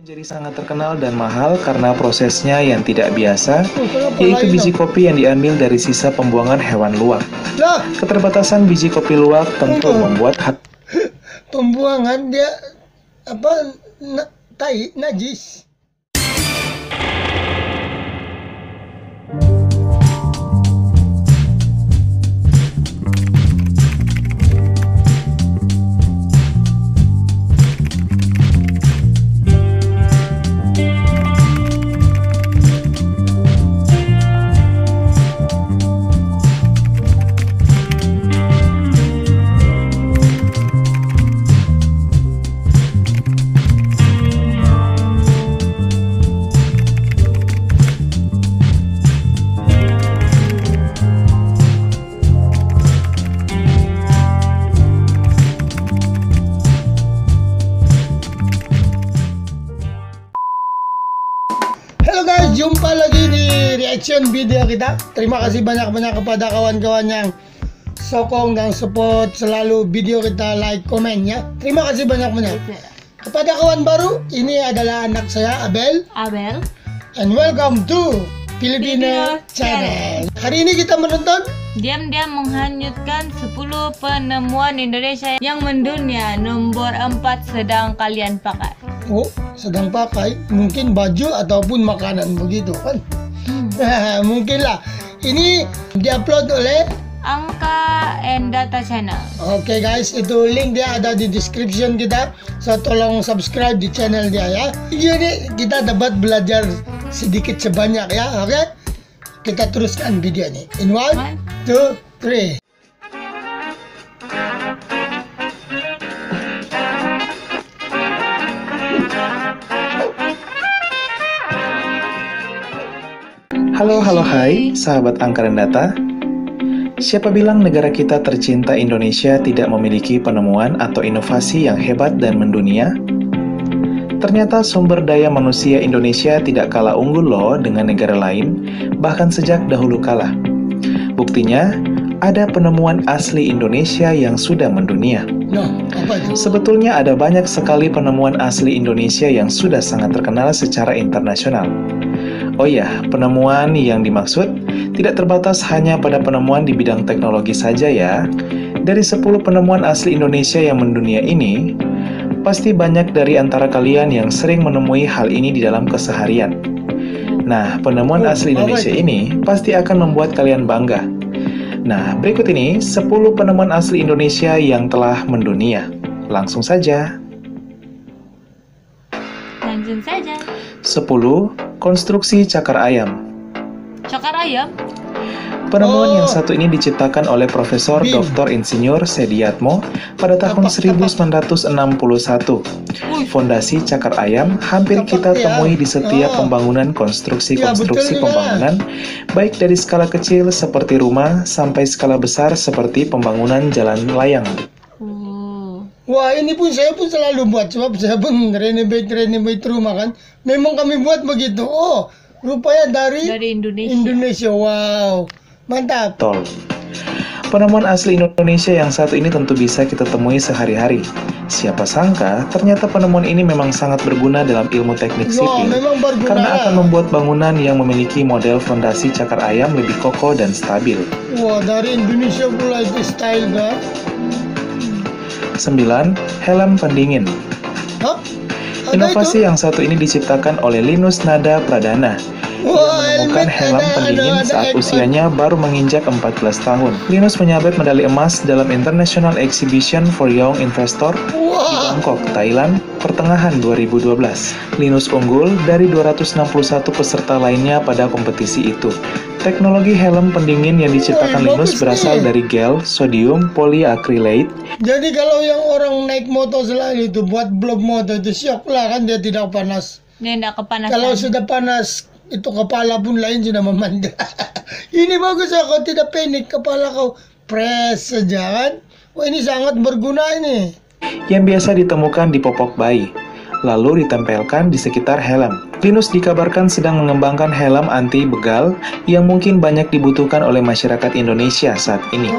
Jadi sangat terkenal dan mahal karena prosesnya yang tidak biasa, yaitu biji kopi yang diambil dari sisa pembuangan hewan luwak. Keterbatasan biji kopi luwak tentu membuat pembuangan dia tai najis. Halo guys, jumpa lagi di reaction video kita. Terima kasih banyak-banyak kepada kawan-kawan yang sokong dan support selalu video kita, like, komen ya. Terima kasih banyak-banyak. Kepada kawan baru, ini adalah anak saya Abel. And welcome to Filipino Channel. Hari ini kita menonton Diam-diam menghanyutkan 10 penemuan Indonesia yang mendunia. Nomor 4 sedang kalian pakai. Oh, sedang pakai mungkin baju ataupun makanan begitu kan? Mungkin lah. Ini diupload oleh Angka and Data Channel. Oke guys, itu link dia ada di description kita. So tolong subscribe di channel dia ya. Video ini kita dapat belajar sedikit sebanyak ya. Oke? Kita teruskan video ini. In 1, 2, 3. Halo hai, sahabat Angka dan Data. Siapa bilang negara kita tercinta Indonesia tidak memiliki penemuan atau inovasi yang hebat dan mendunia? Ternyata sumber daya manusia Indonesia tidak kalah unggul loh dengan negara lain, bahkan sejak dahulu kala. Buktinya, ada penemuan asli Indonesia yang sudah mendunia. Apa itu? Sebetulnya ada banyak sekali penemuan asli Indonesia yang sudah sangat terkenal secara internasional. Oh ya, penemuan yang dimaksud tidak terbatas hanya pada penemuan di bidang teknologi saja ya. Dari 10 penemuan asli Indonesia yang mendunia ini, pasti banyak dari antara kalian yang sering menemui hal ini di dalam keseharian. Nah, penemuan asli Indonesia ini pasti akan membuat kalian bangga. Nah, berikut ini 10 penemuan asli Indonesia yang telah mendunia. Langsung saja. 10. Konstruksi cakar ayam. Cakar ayam? Penemuan yang satu ini diciptakan oleh Profesor Dr. Insinyur Sediatmo pada tahun 1961. Fondasi cakar ayam hampir kita temui di setiap pembangunan konstruksi-konstruksi pembangunan, baik dari skala kecil seperti rumah sampai skala besar seperti pembangunan jalan layang. Wah, ini pun saya pun selalu buat, sebab saya pun renovate rumah kan. Memang kami buat begitu. Oh, rupanya dari Indonesia. Wow, mantap. Tol. Penemuan asli Indonesia yang satu ini tentu bisa kita temui sehari-hari. Siapa sangka, ternyata penemuan ini memang sangat berguna dalam ilmu teknik sipil, karena akan membuat bangunan yang memiliki model fondasi cakar ayam lebih kokoh dan stabil. Wah, dari Indonesia pula itu style kan? 9. Helm pendingin. Inovasi yang satu ini diciptakan oleh Linus Nada Pradana. Ia menemukan helm pendingin saat usianya baru menginjak 14 tahun. Linus menyabet medali emas dalam International Exhibition for Young Investor di Bangkok, Thailand, pertengahan 2012. Linus unggul dari 261 peserta lainnya pada kompetisi itu. Teknologi helm pendingin yang diciptakan Linus berasal dari gel sodium polyacrylate. Jadi kalau yang orang naik motor selalu itu buat blok motor itu syok lah kan, dia tidak panas. Dia tidak kepanasan. Kalau sudah panas, itu kepala pun lain sudah memandang. Ini bagus ya, kau tidak panik, kepala kau press saja kan. Wah, ini sangat berguna ini. Yang biasa ditemukan di popok bayi, lalu ditempelkan di sekitar helm. Linus dikabarkan sedang mengembangkan helm anti begal yang mungkin banyak dibutuhkan oleh masyarakat Indonesia saat ini.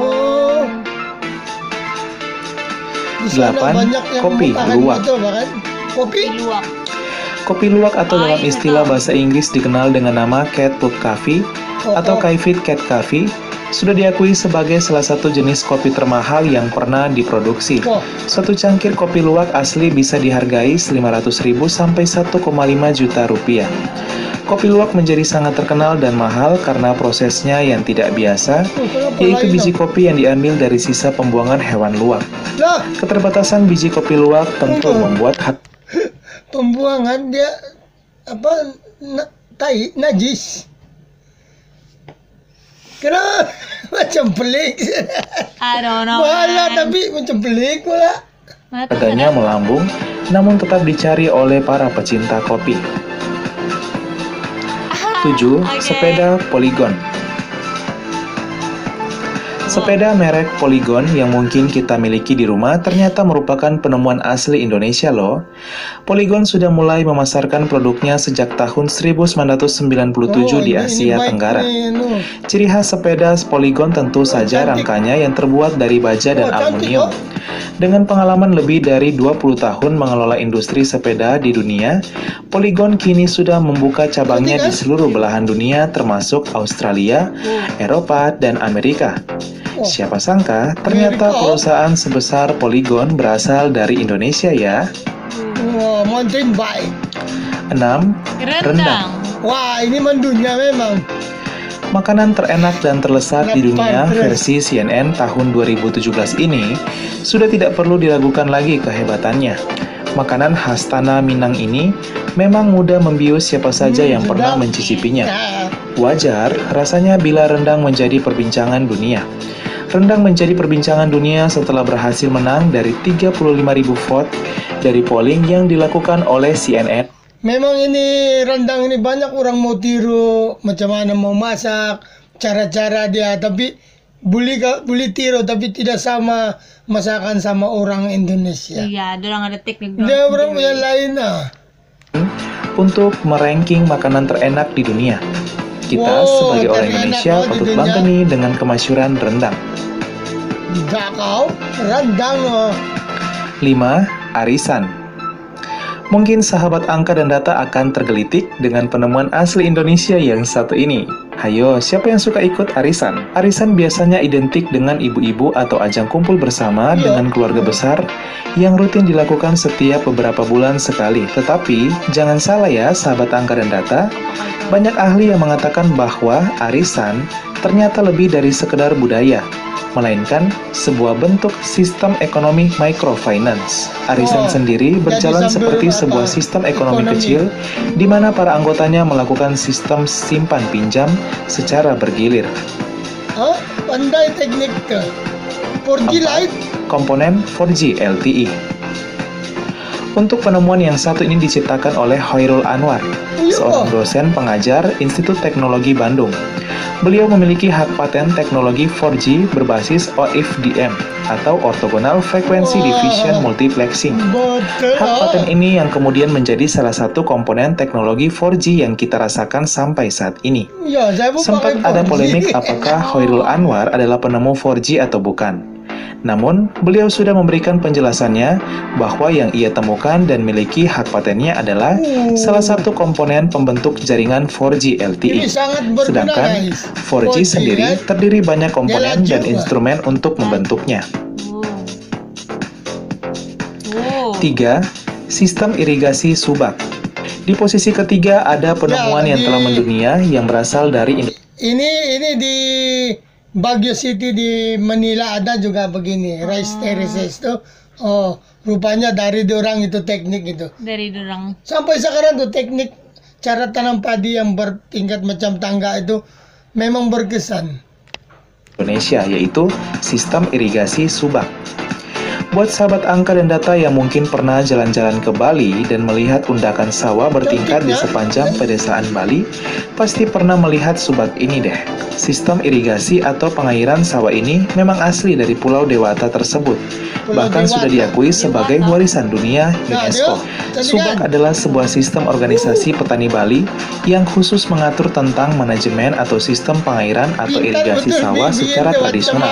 8. Kopi luwak. Kopi luwak. Kopi luwak atau dalam istilah bahasa Inggris dikenal dengan nama cat food coffee atau Kaified cat coffee sudah diakui sebagai salah satu jenis kopi termahal yang pernah diproduksi. Satu cangkir kopi luwak asli bisa dihargai 500.000 sampai 1,5 juta rupiah. Kopi luwak menjadi sangat terkenal dan mahal karena prosesnya yang tidak biasa, yaitu biji kopi yang diambil dari sisa pembuangan hewan luwak. Keterbatasan biji kopi luwak tentu membuat pembuangan dia tai najis. Kenapa macam pelik? I don't know. Malah tapi macam pelik pula. harganya melambung, namun tetap dicari oleh para pecinta kopi. 7. Sepeda Polygon. Sepeda merek Polygon yang mungkin kita miliki di rumah ternyata merupakan penemuan asli Indonesia loh. Polygon sudah mulai memasarkan produknya sejak tahun 1997 di Asia Tenggara. Ciri khas sepeda Polygon tentu saja rangkanya yang terbuat dari baja dan aluminium. Dengan pengalaman lebih dari 20 tahun mengelola industri sepeda di dunia, Polygon kini sudah membuka cabangnya di seluruh belahan dunia termasuk Australia, Eropa, dan Amerika. Siapa sangka, ternyata perusahaan sebesar Polygon berasal dari Indonesia ya. Mountain bike. 6. Rendang. Wah, ini mendunia memang. Makanan terenak dan terlesat di dunia versi CNN tahun 2017 ini sudah tidak perlu diragukan lagi kehebatannya. Makanan khas tanah Minang ini memang mudah membius siapa saja yang pernah mencicipinya. Wajar rasanya bila rendang menjadi perbincangan dunia. Rendang menjadi perbincangan dunia setelah berhasil menang dari 35.000 vote dari polling yang dilakukan oleh CNN. Memang ini rendang ini banyak orang mau tiru macam mana mau masak, cara-cara dia, tapi boleh tiru tapi tidak sama masakan sama orang Indonesia. Iya, orang ada teknik. Dia orang yang lain Untuk meranking makanan terenak di dunia, kita sebagai orang Indonesia patut bangga nih dengan kemasyhuran rendang. Enggak kau, rendang loh. 5. Arisan. Mungkin sahabat angka dan data akan tergelitik dengan penemuan asli Indonesia yang satu ini. Hayo, siapa yang suka ikut arisan? Arisan biasanya identik dengan ibu-ibu atau ajang kumpul bersama dengan keluarga besar yang rutin dilakukan setiap beberapa bulan sekali. Tetapi, jangan salah ya sahabat angka dan data, banyak ahli yang mengatakan bahwa arisan ternyata lebih dari sekedar budaya, melainkan sebuah bentuk sistem ekonomi microfinance. Arisan sendiri berjalan seperti sebuah sistem ekonomi kecil di mana para anggotanya melakukan sistem simpan pinjam secara bergilir. Pandai teknik ke 4G Lite. Komponen 4G LTE. Untuk penemuan yang satu ini diciptakan oleh Hoirul Anwar, seorang dosen pengajar Institut Teknologi Bandung. Beliau memiliki hak paten teknologi 4G berbasis OFDM atau Orthogonal Frequency Division Multiplexing. Hak paten ini yang kemudian menjadi salah satu komponen teknologi 4G yang kita rasakan sampai saat ini. Sempat ada polemik apakah Hoirul Anwar adalah penemu 4G atau bukan. Namun, beliau sudah memberikan penjelasannya bahwa yang ia temukan dan miliki hak patennya adalah salah satu komponen pembentuk jaringan 4G LTE. Sedangkan 4G sendiri terdiri banyak komponen dan instrumen untuk membentuknya. 3. Sistem irigasi subak. Di posisi ketiga ada penemuan yang telah mendunia yang berasal dari Indonesia. Ini di Baguio City di Manila ada juga begini, rice terraces tuh. Rupanya dari dorang itu teknik itu. Dari dorang. Sampai sekarang tuh teknik cara tanam padi yang bertingkat macam tangga itu memang berkesan. Indonesia, yaitu sistem irigasi subak. Buat sahabat angka dan data yang mungkin pernah jalan-jalan ke Bali dan melihat undakan sawah bertingkat di sepanjang pedesaan Bali, pasti pernah melihat subak ini deh. Sistem irigasi atau pengairan sawah ini memang asli dari Pulau Dewata tersebut. Bahkan sudah diakui sebagai warisan dunia UNESCO. Subak adalah sebuah sistem organisasi petani Bali yang khusus mengatur tentang manajemen atau sistem pengairan atau irigasi sawah secara tradisional.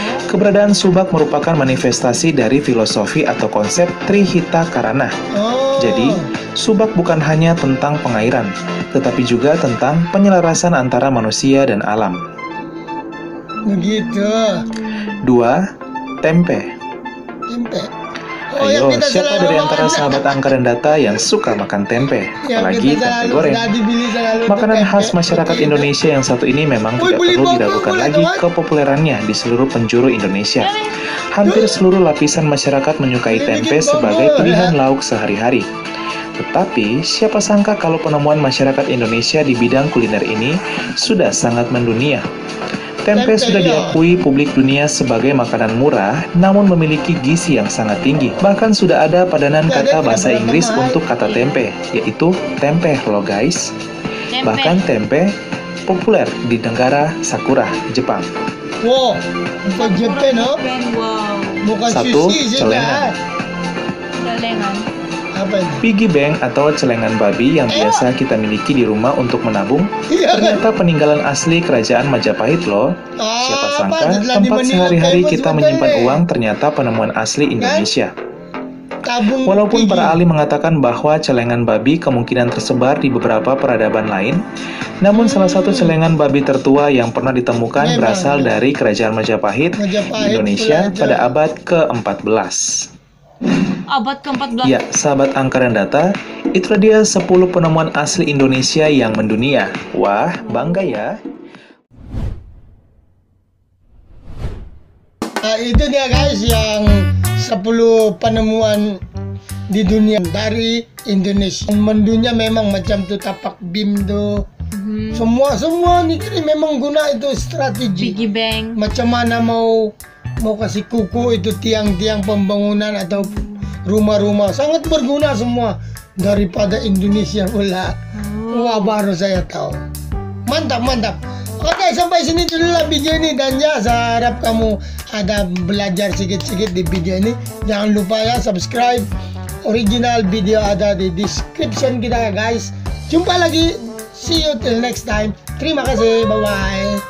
Keberadaan subak merupakan manifestasi dari filosofi atau konsep Trihita Karana. Jadi, Subak bukan hanya tentang pengairan, tetapi juga tentang penyelarasan antara manusia dan alam. Begitu. 2. Tempe. Tempe. Ayo, siapa dari antara sahabat angka dan data yang suka makan tempe? Apalagi tempe goreng. Makanan khas masyarakat Indonesia yang satu ini memang tidak perlu diragukan lagi kepopulerannya di seluruh penjuru Indonesia. Hampir seluruh lapisan masyarakat menyukai tempe sebagai pilihan lauk sehari-hari. Tetapi, siapa sangka kalau penemuan masyarakat Indonesia di bidang kuliner ini sudah sangat mendunia. Tempe sudah diakui publik dunia sebagai makanan murah, namun memiliki gizi yang sangat tinggi. Bahkan sudah ada padanan kata bahasa Inggris untuk kata tempe, yaitu tempe loh guys. Bahkan tempe populer di negara Sakura, Jepang. Wow, bukan Jepang, no? Wow. Bukan 1. sushi Celengan. Celengan. Apa ini? Piggy bank atau celengan babi yang biasa kita miliki di rumah untuk menabung, Iya. ternyata peninggalan asli kerajaan Majapahit loh. Siapa sangka tempat sehari-hari kita menyimpan uang ternyata penemuan asli Indonesia. Tabung Walaupun Piggy. para ahli mengatakan bahwa celengan babi kemungkinan tersebar di beberapa peradaban lain, namun salah satu celengan babi tertua yang pernah ditemukan berasal dari kerajaan Majapahit, Indonesia pada abad ke-14. Abad ke-14. Ya, sahabat angka dan data, itulah dia 10 penemuan asli Indonesia yang mendunia. Wah, bangga ya. Nah, itu dia guys yang 10 penemuan di dunia dari Indonesia. Mendunia memang macam tu tapak bim tu. Semua negeri memang guna itu strategi. Piggy bank. Macam mana mau kasih kuku itu tiang-tiang pembangunan atau rumah-rumah sangat berguna semua daripada Indonesia pula. Wah, baru saya tahu. Mantap. Oke, sampai sini dulu lah video ini dan ya saya harap kamu ada belajar sedikit-sedikit di video ini. Jangan lupa ya subscribe. Original video ada di description kita ya guys. Jumpa lagi. See you till next time. Terima kasih. Bye bye.